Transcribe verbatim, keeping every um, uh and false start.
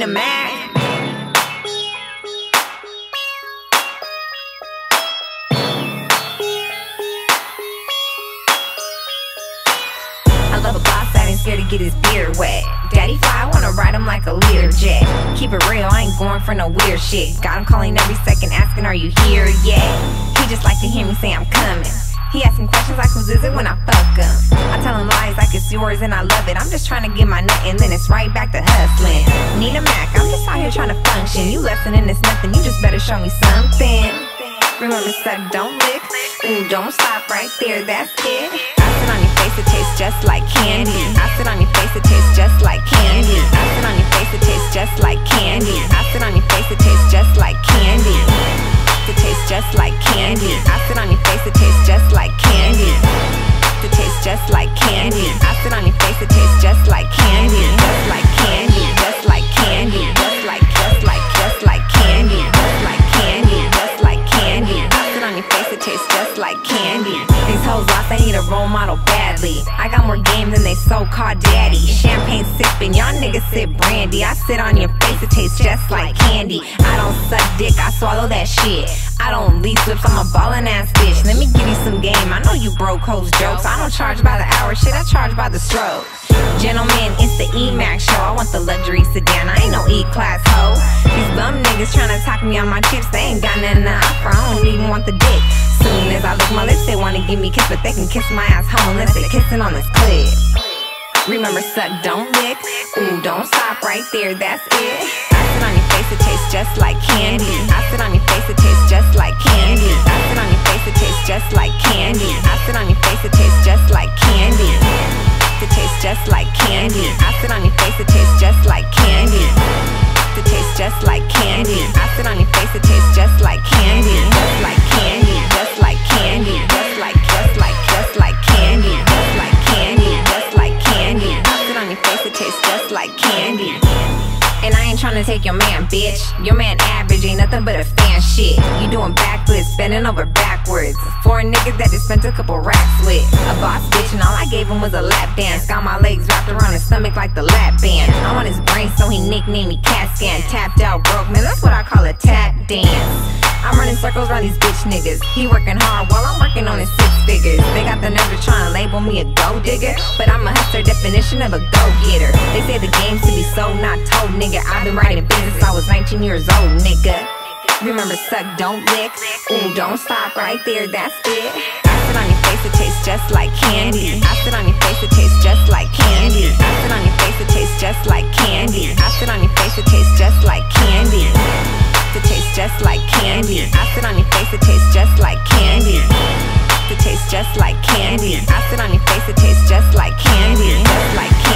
Nina Macc. I love a boss that ain't scared to get his beard wet. Daddy fly, I wanna ride him like a Lear jet. Keep it real, I ain't going for no weird shit. Got him calling every second asking, are you here yet? He just like to hear me say I'm coming. He asking questions like whose is it when I fuck him. I tell him lies like it's yours and I love it. I'm just trying to get my nut and then it's right back to hustling. Nina Macc, I'm just out here trying to function. You lesson and it's nothing, you just better show me something. Remember, suck, don't lick. Ooh, don't stop right there, that's it. I sit on your face, it tastes just like candy. I sit on your face, it tastes just like candy. I sit on your face, it tastes just like candy. I sit on your face, it tastes just like candy. It tastes just like candy. I sit on your face, it tastes just like candy. It tastes just like candy. I sit on your face, it tastes just like candy. Just like candy, just like candy. Just like, just like, just like candy. Just like candy, just like candy. I sit on your face, it tastes just like candy. These hoes lost, they need a role model badly. I got more game than they so-called daddy. Champagne sipping, y'all niggas sip brandy. I sit on your face, it tastes just like candy. I don't suck dick, I swallow that shit. I don't lease whips, I'm a ballin' ass bitch. Let me give you some game, I know you broke hoes jokes. I don't charge by the hour, shit, I charge by the stroke. Gentlemen, it's the Emacculate show. I want the luxury sedan, I ain't no E-class hoe. These bum niggas tryna talk me on my chips, they ain't got nothing to offer, I don't even want the dick. Soon as I lick my lips, they wanna give me kiss, but they can kiss my ass home unless they kissing on this clip. Remember, suck, don't lick. Ooh, don't stop right there, that's it. I sit on your face, it tastes just like candy. I sit on your face, it tastes just like candy. I sit on your face, it tastes just like candy. I sit on your face, it tastes just like candy. It tastes just like candy. I sit on your face, it tastes just like candy. It tastes just like candy. I sit on your face, it tastes just like candy. Just like candy, just like candy. Just like, just like, just like candy. Just like candy, just like candy. I sit on your face, it tastes just like candy. And I ain't tryna take your man, bitch. Your man average ain't nothing but a fan shit. You doing backflips, bending over backwards. Four niggas that just spent a couple racks with. A boss bitch and all I gave him was a lap dance. Got my legs wrapped around his stomach like the lap band. I'm on his brain so he nicknamed me Cat Scan. Tapped out broke, man, that's what I call a tap dance. I'm running circles around these bitch niggas. He working hard while I'm working on his six figures. They got the nerve to try and label me a gold digger, but I'm a hustler, definition of a go-getter. They say the game's to be sold, not told, nigga. I've been writing business, I was nineteen years old, nigga. Remember, suck, don't lick. Ooh, don't stop right there, that's it. I sit on your face, it tastes just like candy. I sit on your face, it tastes just like candy. I sit on your face, it tastes just like candy. I sit on your face, it tastes just like candy. It tastes just like candy. I sit on your face, it tastes just like candy. It tastes just like candy. I sit on your face, it tastes just like candy. Just like candy.